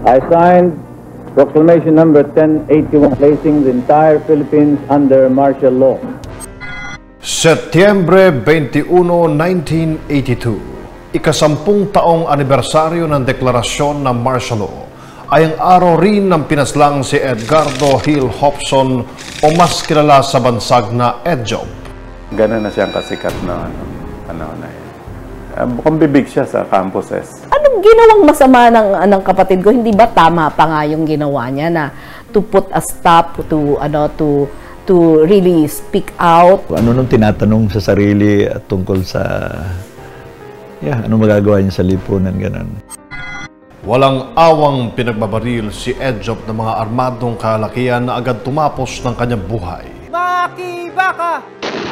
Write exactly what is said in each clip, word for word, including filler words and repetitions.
I signed Proclamation number ten eighty-one, placing the entire Philippines under martial law. Setyembre twenty-uno, nineteen eighty-two, ikasampung taong anibersaryo ng deklarasyon ng martial law ay ang araw rin ng pinaslang si Edgardo Hill Hopson o mas kilala sa bansag na Edjob. Ganun na siyang kasikat na ano, ano na yun. Mukhang bibig siya sa campuses. Anong ginawang masama ng, ng kapatid ko? Hindi ba tama pa nga yung ginawa niya na to put a stop to ano to to really speak out? Ano nung tinatanong sa sarili at tungkol sa yeah, ano magagawa niya sa lipunan, ganun. Walang awang pinagbabaril si Edjob ng mga armadong kalakihan na agad tumapos ng kanyang buhay. Makibaka!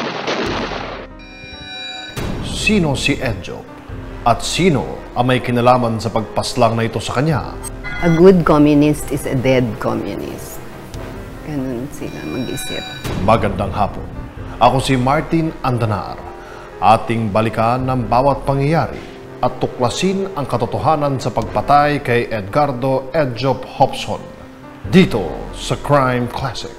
Sino si Edjob? At sino ang may kinalaman sa pagpaslang na ito sa kanya? A good communist is a dead communist. Ganun sila mag-isip. Magandang hapon. Ako si Martin Andanar. Ating balikan ng bawat pangyayari at tuklasin ang katotohanan sa pagpatay kay Edgardo Edjob Hopson dito sa Crime Classic.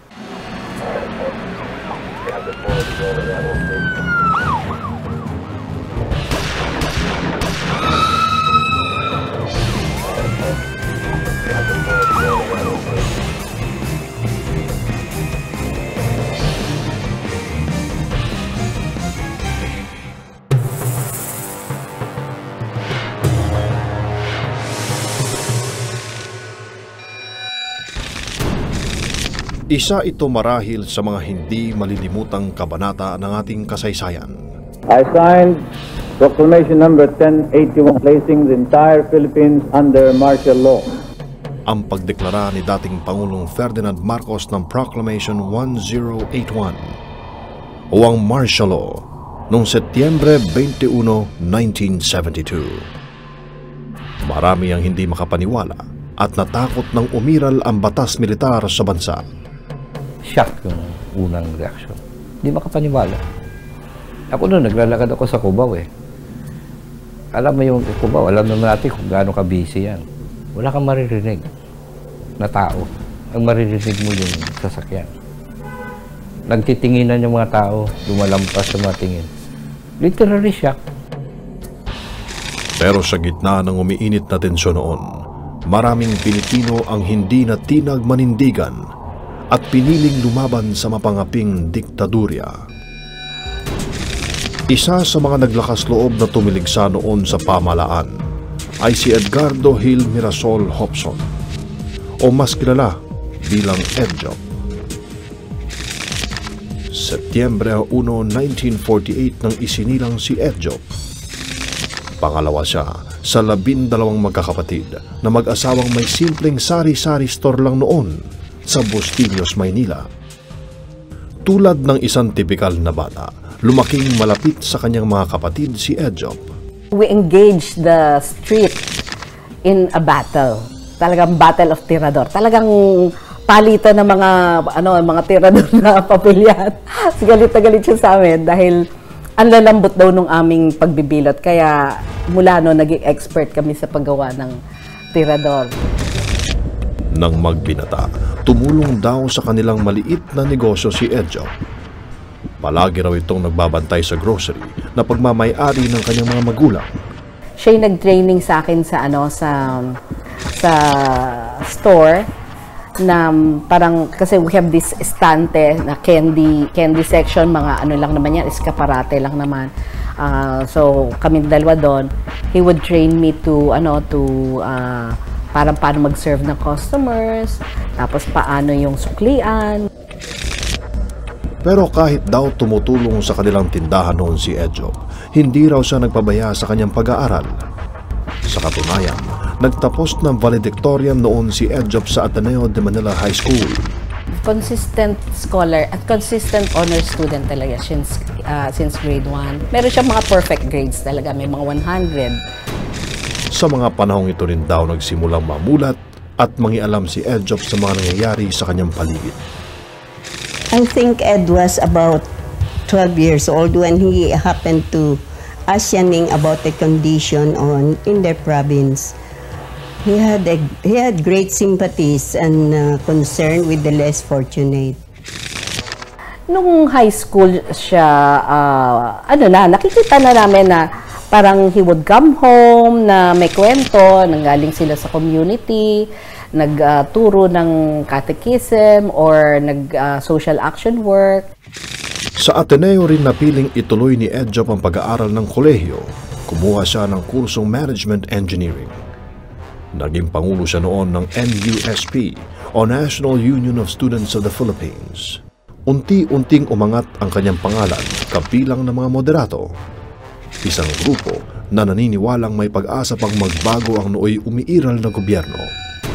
Isa ito marahil sa mga hindi malilimutang kabanata ng ating kasaysayan. I signed Proclamation number ten eighty-one, placing the entire Philippines under martial law. Ang pagdeklara ni dating Pangulong Ferdinand Marcos ng Proclamation ten eighty-one o ang martial law noong Setyembre twenty-uno, nineteen seventy-two. Marami ang hindi makapaniwala at natakot nang umiral ang batas militar sa bansa. Shock yung unang reaksyon. Hindi makapaniwala. Ako noon, naglalakad ako sa Cubao eh. Alam mo yung Cubao, alam naman natin kung gaano ka-busy yan. Wala kang maririnig na tao. Ang maririnig mo yung sasakyan. Nagtitinginan yung mga tao, lumalampas sa mga tingin. Literally shock. Pero sa gitna ng umiinit na tensyon noon, maraming Pilipino ang hindi na tinag manindigan at piniling lumaban sa mapangaping diktadurya. Isa sa mga naglakas loob na tumiligsa noon sa pamalaan ay si Edgardo Hill Mirasol Hopson o mas kilala bilang Edjob. Setyembre uno, nineteen forty-eight nang isinilang si Edjob. Pangalawa siya sa labindalawang magkakapatid na mag-asawang may simpleng sari-sari store lang noon sa Bustillos, Maynila. Tulad ng isang tipikal na bata, lumaking malapit sa kanyang mga kapatid si Edjob. We engaged the street in a battle. Talagang battle of tirador. Talagang palitan ng mga ano mga tirador na papilyan. Galit na galit siya sa amin dahil ang lalambot daw nung aming pagbibilot. Kaya mula no naging expert kami sa paggawa ng tirador. Nang magbinata, tumulong daw sa kanilang maliit na negosyo si Edjob. Palagi raw itong nagbabantay sa grocery na pagmamay-ari ng kanyang mga magulang. Siya yung nag-training sa akin sa ano sa sa store na parang kasi we have this estante na candy candy section, mga ano lang naman yan, eskaparate lang naman. Uh, so kami dalawa doon. He would train me to ano to uh, parang paano mag-serve ng customers, tapos paano yung suklian. Pero kahit daw tumutulong sa kanilang tindahan noon si Edjob, hindi raw siya nagpabaya sa kanyang pag-aaral. Sa katunayan, nagtapos ng valedictorian noon si Edjob sa Ateneo de Manila High School. Consistent scholar at consistent honor student talaga since, uh, since grade one. Meron siya mga perfect grades talaga, may mga one hundred. Sa mga panahong ito rin daw nagsimulang mamulat at mangialam si Edjob sa mga nangyayari sa kanyang paligid. I think Ed was about twelve years old when he happened to ask Yaning about the condition on in their province. He had a, he had great sympathies and uh, concern with the less fortunate. Nung high school siya, uh, ano na, nakikita na namin na parang he would come home na may kwento, nanggaling sila sa community, nagturo uh, ng catechism or nag-social uh, action work. Sa Ateneo rin napiling ituloy ni Edjop ang pag-aaral ng kolehiyo. Kumuha siya ng kursong Management Engineering. Naging pangulo siya noon ng N U S P o National Union of Students of the Philippines. Unti-unting umangat ang kanyang pangalan kabilang ng mga moderato. Isang grupo na naniniwalang may pag-asa pang magbago ang nooy umiiral na gobyerno.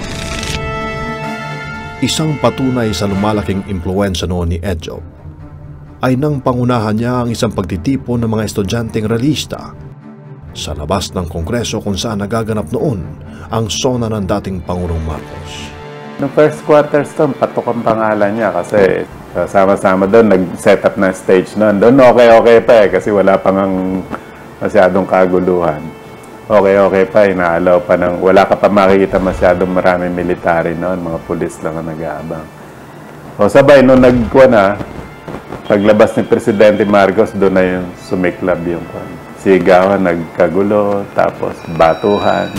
Isang patunay sa lumalaking impluwensya noon ni Edjop ay nang pangunahan niya ang isang pagtitipon ng mga estudyanteng realista sa labas ng Kongreso kung saan nagaganap noon ang sona ng dating Pangulong Marcos. Noong first quarters doon, patok ang pangalan niya kasi sama-sama doon, nag-set up na stage noon. Doon okay-okay pa eh kasi wala pang ang masyadong kaguluhan. Okay-okay pa, inaalaw pa ng, wala ka pa makikita masyadong maraming military noon, mga pulis lang ang nag-aabang. O sabay, nung nagkuha na, paglabas ni Presidente Marcos, doon na yung sumiklab yung sigawan, nagkagulo, tapos batuhan.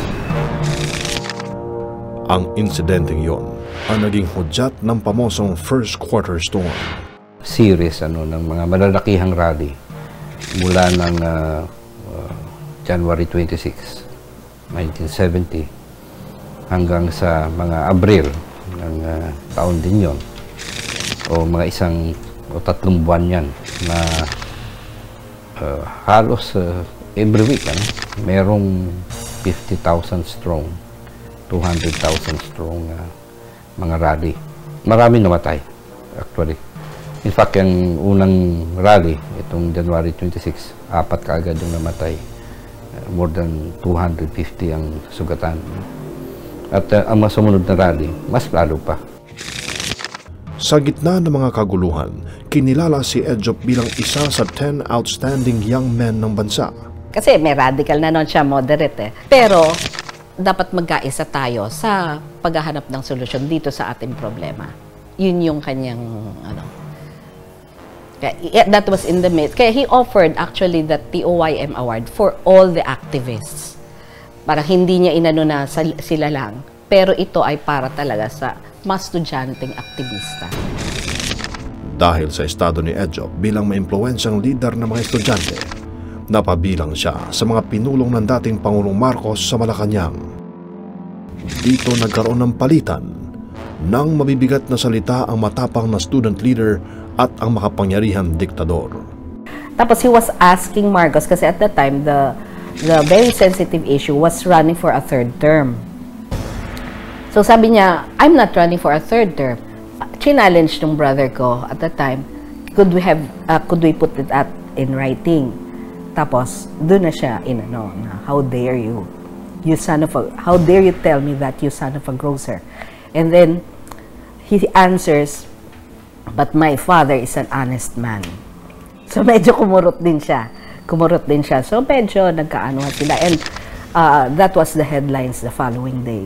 Ang insidenteng yon ang naging hudyat ng pamosong First Quarter Storm. Series ano, ng mga malalakihang rally mula ng uh, uh, January twenty-sixth, nineteen seventy hanggang sa mga Abril ng uh, taon din yon o mga isang o tatlong buwan yan na uh, halos uh, every week ano, merong fifty thousand strong, two hundred thousand strong uh, mga rally. Marami namatay actually. In fact, yung unang rally, itong January twenty-sixth, apat kaagad yung namatay. Uh, more than two hundred fifty ang sugatan. At uh, ang masumunod na rally, mas lalo pa. Sa gitna ng mga kaguluhan, kinilala si Edjop bilang isa sa ten outstanding young men ng bansa. Kasi may radical na noon siya, moderate eh. Pero dapat magkaisa tayo sa paghahanap ng solusyon dito sa ating problema. Yun yung kanyang, ano, kaya, that was in the midst. Kaya he offered actually the T O Y M award for all the activists. Parang hindi niya inano na sila lang. Pero ito ay para talaga sa mas estudyanteng aktivista. Dahil sa estado ni Edjop bilang maimpluwensyang leader ng mga estudyante, napabilang siya sa mga pinulong ng dating Pangulong Marcos sa Malacanang. Dito nagkaroon ng palitan ng mabibigat na salita ang matapang na student leader at ang makapangyarihang diktador. Tapos he was asking Marcos, kasi at that time, the, the very sensitive issue was running for a third term. So sabi niya, I'm not running for a third term. Challenge ng brother ko at that time, could we have, uh, could we put it at in writing? Tapos, doon na siya, in ano, na, how dare you, you son of a, how dare you tell me that, you son of a grocer? And then, he answers, but my father is an honest man. So, medyo kumurot din siya. Kumurot din siya. So, medyo nagkaanuhan sila. And uh, that was the headlines the following day.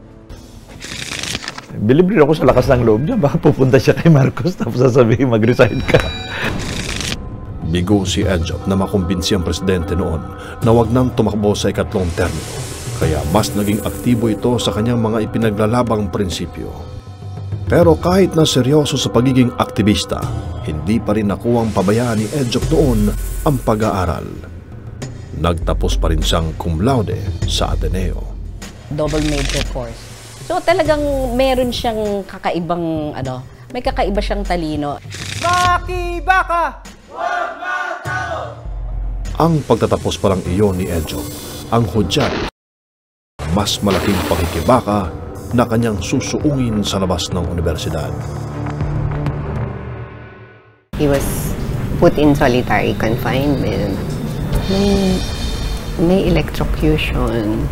Bilib rin ako sa lakas ng loob niya. Baka pupunta siya kay Marcos tapos sasabihin mag-resign ka. Bigo si Edjop na makumbinsi ang presidente noon na wag nang tumakbo sa ikatlong termino. Kaya mas naging aktibo ito sa kanyang mga ipinaglalabang prinsipyo. Pero kahit na seryoso sa pagiging aktivista, hindi pa rin nakuwang pabayaan ni Edjop noon ang pag-aaral. Nagtapos pa rin siyang cum laude sa Ateneo. Double major course. So talagang meron siyang kakaibang, ano, may kakaiba siyang talino. Makibaka! Ang pagtatapos pa lang iyon ni Edjop, ang hudyat, mas malaking pakikibaka na kanyang susuungin sa labas ng universidad. He was put in solitary confinement. May, may electrocution.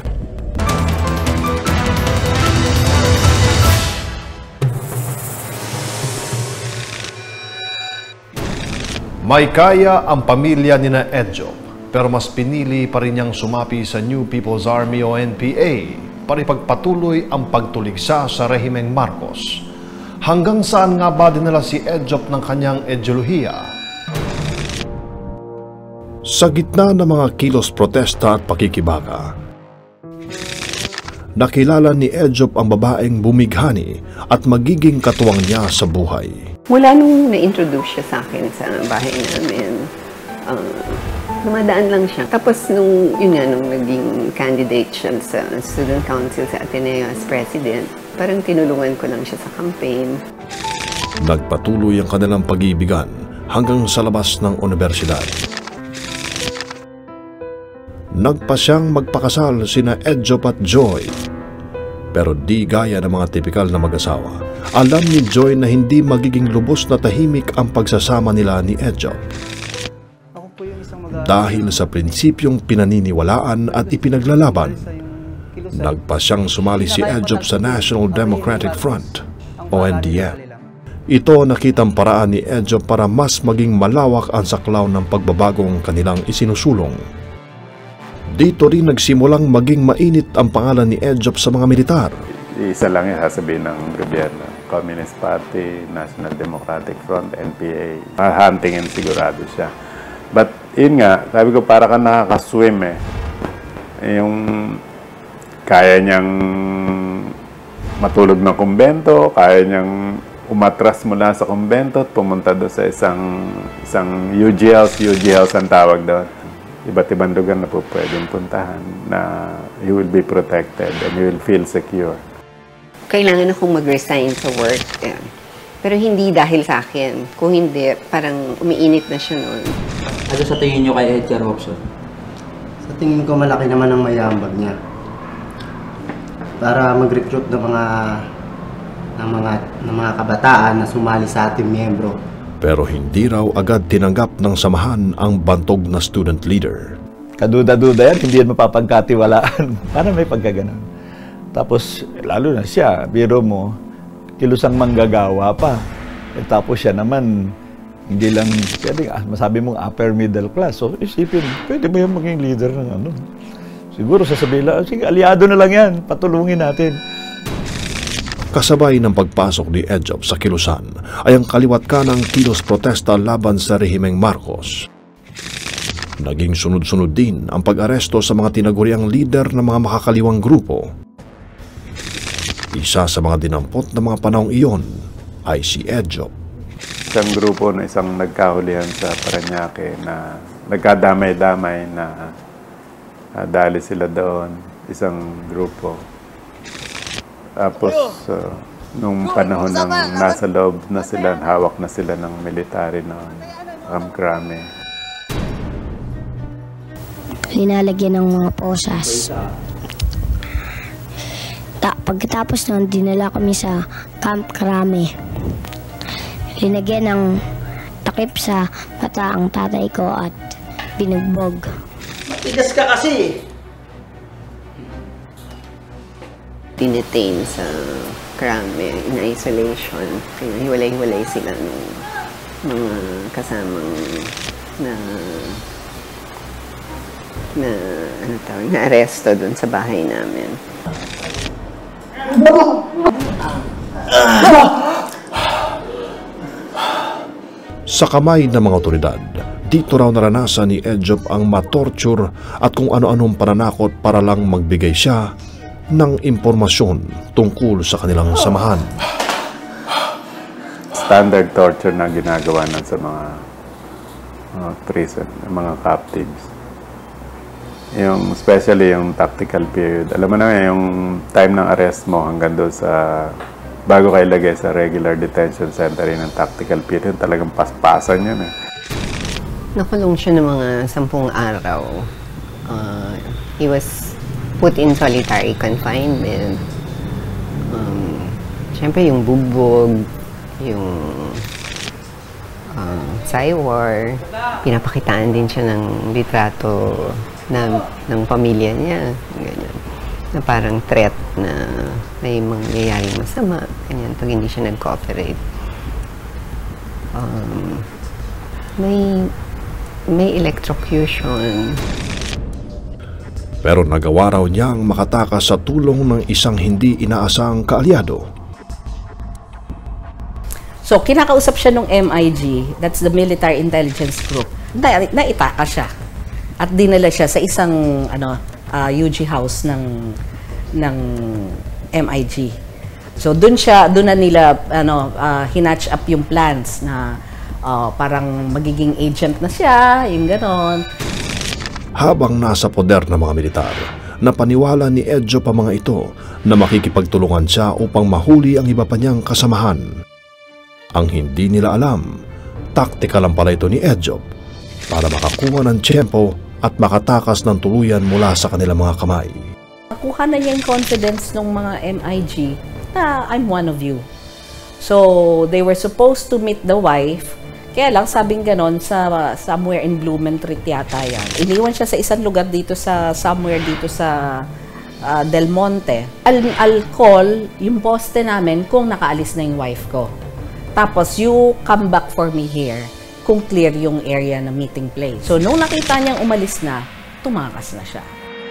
May kaya ang pamilya ni na Edjop, pero mas pinili pa rin niyang sumapi sa New People's Army o N P A para ipagpatuloy ang pagtuligsa sa rehimeng Marcos. Hanggang saan nga ba dinala si Edjop ng kanyang ideolohiya? Sa gitna ng mga kilos protesta at pakikibaka, nakilala ni Edjop ang babaeng bumighani at magiging katuwang niya sa buhay. Mula nung na-introduce siya sa akin sa bahay namin, uh, dumadaan lang siya. Tapos nung, yun nga, nung naging candidate siya sa Student Council sa Ateneo as President, parang tinulungan ko lang siya sa campaign. Nagpatuloy ang kanilang pag-iibigan hanggang sa labas ng universidad. Nagpa siyang magpakasal sina Edjop at Joy. Pero di gaya ng mga tipikal na mag-asawa, alam ni Joy na hindi magiging lubos na tahimik ang pagsasama nila ni Edjop. Dahil sa prinsipyong pinaniniwalaan at ipinaglalaban, nagpa siyang sumali si Edjop sa National Democratic Front o N D F. Ito nakitang paraan ni Edjop para mas maging malawak ang saklaw ng pagbabagong kanilang isinusulong. Dito rin nagsimulang maging mainit ang pangalan ni Edjop sa mga militar. Isa lang yung sasabihin ng gobyerno. Communist Party, National Democratic Front, N P A. Huntingin sigurado siya. But yun nga, sabi ko para ka nakakaswim eh. Yung kaya niyang matulog ng kumbento, kaya niyang umatras mula sa kumbento at pumunta doon sa isang, isang U G House, U G House ang tawag doon. Iba't ibang lugar na po pwedeng puntahan na you will be protected and you will feel secure. Kailangan akong mag-resign sa work. Eh. Pero hindi dahil sa akin. Kung hindi, parang umiinit na siya noon. Ano sa tingin niyo kay Edgar Robson? Sa tingin ko malaki naman ang mayambag niya. Para mag-recruit ng mga ng mga ng mga kabataan na sumali sa ating miyembro. Pero hindi raw agad tinanggap ng samahan ang bantog na student leader. Kaduda-duda yan, hindi yan mapapagkatiwalaan. Para may pagkaganon. Tapos, lalo na siya, biro mo, kilusang manggagawa pa. E, tapos siya naman, hindi lang, pwede, ah, masabi mong upper middle class. So, isipin, pwede mo yung maging leader ng ano. Siguro sasabihin lang, sige, aliado na lang yan, patulungin natin. Kasabay ng pagpasok ni Edjop sa kilusan ay ang kaliwat kanang kilos protesta laban sa rehimeng Marcos. Naging sunod-sunod din ang pag-aresto sa mga tinaguriang lider ng mga makakaliwang grupo. Isa sa mga dinampot na mga panahong iyon ay si Edjop. Isang grupo na isang nagkahulihan sa Parañaque na nagkadamay-damay na uh, dali sila doon, isang grupo. Tapos, uh, nung panahon ng nasa loob na sila, hawak na sila ng military ng Kamkrame. Linalagyan ng mga posas. Ta pagkatapos nun, dinala kami sa Camp Krame. Linagyan ng takip sa mata ang tatay ko at binugbog. Matigas ka kasi! Dinetain sa Krame, in isolation. Hiwalay-hiwalay sila ng mga kasamang na na ano tawag, na aresto doon sa bahay namin. Sa kamay ng mga otoridad, dito raw naranasan ni Edjop ang matorture at kung ano-anong pananakot para lang magbigay siya ng impormasyon tungkol sa kanilang samahan. Standard torture na ginagawa na sa mga, mga prison, mga captives. Yung, especially yung tactical period. Alam mo na yung time ng arrest mo hanggang doon sa bago kayo lagay sa regular detention center ng tactical period, talagang paspasan yun eh. Nakulong siya ng mga sampung araw. Uh, he was put in solitary confinement. Um, Siyempre, yung bugbog, yung um, Cywar, pinapakitaan din siya ng litrato na, ng pamilya niya. Ganyan. Na parang threat na may mangyayaring masama. Ganyan, pag hindi siya nag-cooperate. Um, may, may electrocution. Pero nagawa raw niyang makatakas sa tulong ng isang hindi inaasang kaalyado. So, kinakausap siya ng M I G, that's the Military Intelligence Group, na, naitaka siya. At dinala siya sa isang ano, uh, U G house ng, ng M I G. So, dun siya, dun na nila ano, uh, hinatch up yung plans na uh, parang magiging agent na siya, yung ganon. Habang nasa poder ng mga militar, napaniwala ni Edjo pa mga ito na makikipagtulungan siya upang mahuli ang iba pa niyang kasamahan. Ang hindi nila alam, taktika lang pala ito ni Edjo para makakuha ng tiyempo at makatakas ng tuluyan mula sa kanilang mga kamay. Nakuha na niya yung confidence ng mga M I G na I'm one of you. So, they were supposed to meet the wife. Kaya lang, sabing ganon, sa somewhere in Blumentritt yata yan. Iniwan siya sa isang lugar dito sa, somewhere dito sa uh, Del Monte. Al I'll call yung poste namin kung nakaalis na yung wife ko. Tapos, you come back for me here kung clear yung area na meeting place. So, nung nakita niyang umalis na, tumakas na siya.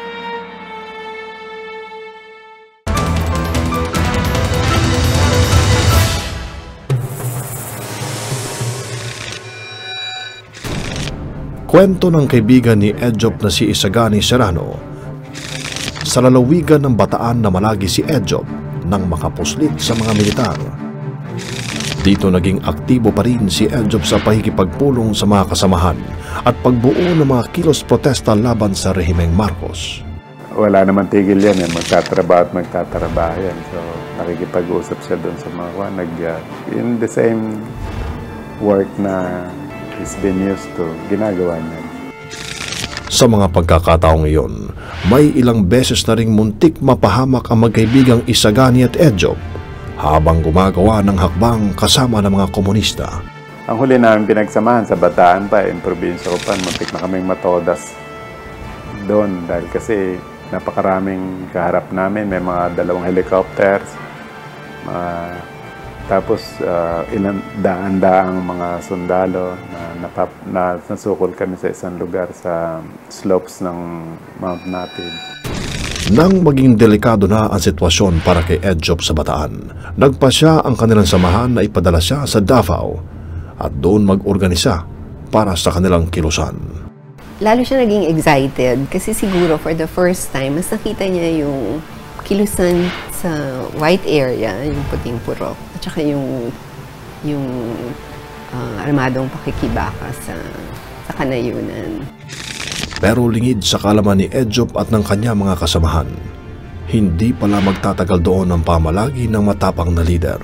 Kwento ng kaibigan ni Edjop na si Isagani Serrano. Sa lalawigan ng Bataan na malagi si Edjop nang makapuslit sa mga militar. Dito naging aktibo pa rin si Edjop sa pakikipagpulong sa mga kasamahan at pagbuo ng mga kilos protesta laban sa rehimeng Marcos. Wala naman tigil yan, eh. Magtatrabaho at magtatrabaho yan. So, nakikipag-usap siya doon sa mga nag uh, in the same work na he's been used to, ginagawa niya. Sa mga pagkakataong iyon, may ilang beses na ring muntik mapahamak ang magkaibigang Isagani at Edjop habang gumagawa ng hakbang kasama ng mga komunista. Ang huli namin pinagsamahan sa Bataan pa, in probinsya ko pa, muntik na kaming matodas doon dahil kasi napakaraming kaharap namin, may mga dalawang helicopters, mga tapos uh, ilang daan-daang mga sundalo na, napap, na nasukol kami sa isang lugar sa slopes ng Mount Natin. Nang maging delikado na ang sitwasyon para kay Edjop sa Bataan, nagpasya ang kanilang samahan na ipadala siya sa Davao at doon mag-organisa para sa kanilang kilusan. Lalo siya naging excited kasi siguro for the first time, mas nakita niya yung kilusan sa white area, yung puting purok, at saka yung, yung uh, armadong pakikibaka sa, sa kanayunan. Pero lingid sa kalaman ni Edjop at ng kanya mga kasamahan, hindi pala magtatagal doon ang pamalagi ng matapang na lider.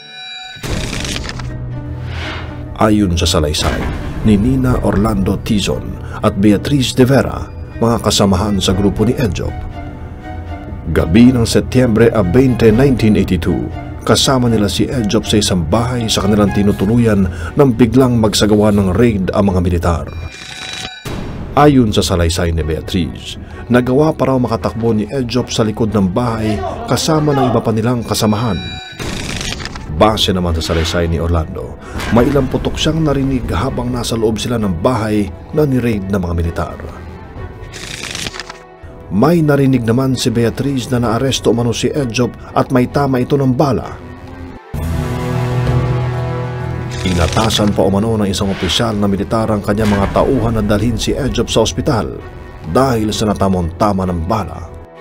Ayon sa salaysay ni Nina Orlando Tizon at Beatriz de Vera, mga kasamahan sa grupo ni Edjop, gabi ng Setyembre twenty, nineteen eighty-two, kasama nila si Edjop sa isang bahay sa kanilang tinutuluyan nang biglang magsagawa ng raid ang mga militar. Ayon sa salaysay ni Beatriz, nagawa pa raw makatakbo ni Edjop sa likod ng bahay kasama ng iba pa nilang kasamahan. Base naman sa salaysay ni Orlando, may ilang putok siyang narinig habang nasa loob sila ng bahay na ni-raid ng mga militar. May narinig naman si Beatriz na naaresto umano si Edjop at may tama ito ng bala. Inatasan pa umano ng isang opisyal na militar ang kanyang mga tauhan na dalhin si Edjop sa ospital dahil sa natamong tama ng bala.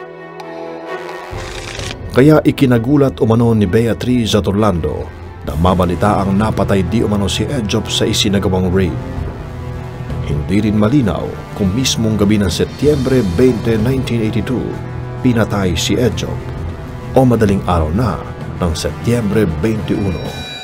Kaya ikinagulat umano ni Beatriz at Orlando na mabalita ang napatay di umano si Edjop sa isinagawang raid. Hindi rin malinaw kung mismong gabi ng Setyembre twenty, nineteen eighty-two pinatay si Edjop o madaling araw na ng Setyembre twenty-one.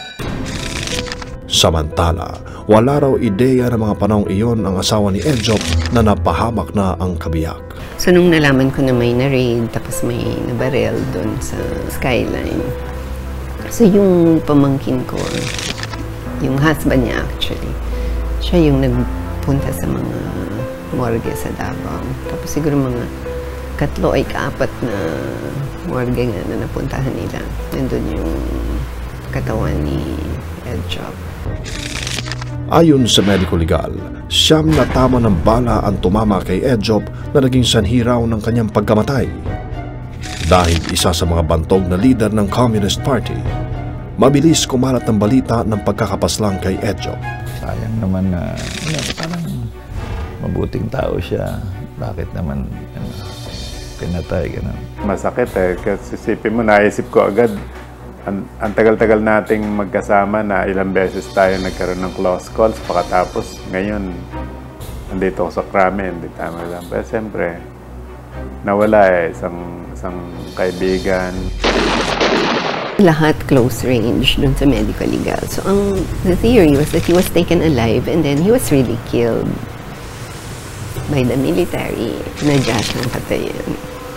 Samantala, wala raw ideya ng mga panahong iyon ang asawa ni Edjop na napahamak na ang kabiyak. So nung nalaman ko na may na-raid tapos may nabarel doon sa skyline, so yung pamangkin ko, yung husband niya actually, siya yung nag punta sa mga morgue sa Davao. Tapos siguro mga katlo ay kaapat na morgue nga na napuntahan nila. Nandun yung katawan ni Edjop. Ayon sa medico legal, siyam na tama ng bala ang tumama kay Edjob na naging sanhi raw ng kanyang pagkamatay. Dahil isa sa mga bantog na leader ng Communist Party, mabilis kumalat ng balita ng pagkakapaslang kay Edjob. Sayang naman na ano, parang mabuting tao siya. Bakit naman ano, pinatay ganun? Masakit eh, kasi isipin mo, naisip ko agad, ang, ang tagal-tagal nating magkasama na ilang beses tayo nagkaroon ng close calls, pakatapos ngayon, nandito ako sa krame, hindi tama lang. Pero siyempre, nawala eh, isang, isang kaibigan. Lahat close range dun sa medical legal. So, ang the theory was that he was taken alive and then he was really killed by the military. Nadya siyang patayin.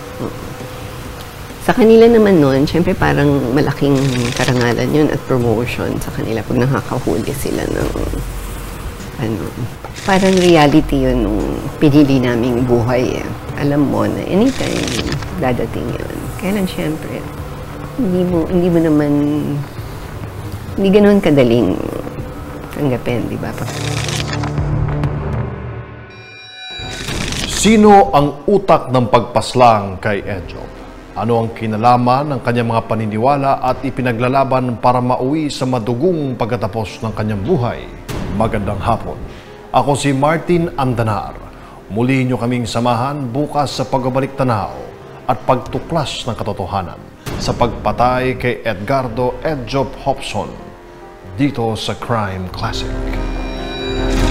Sa kanila naman nun, syempre parang malaking karangalan yun at promotion sa kanila pag nakakahuli sila ng ano, parang reality yun nung pinili naming buhay eh. Alam mo na anytime dadating yun. Kaya lang syempre, hindi mo, hindi mo naman, hindi ganoon kadaling tanggapin, di ba? Sino ang utak ng pagpaslang kay Edjob? Ano ang kinalaman ng kanyang mga paniniwala at ipinaglalaban para mauwi sa madugong pagkatapos ng kanyang buhay? Magandang hapon. Ako si Martin Andanar. Muli niyo kaming samahan bukas sa pagbabalik tanaw at pagtuklas ng katotohanan sa pagpatay kay Edgardo Edjob Hopson dito sa Crime Classic.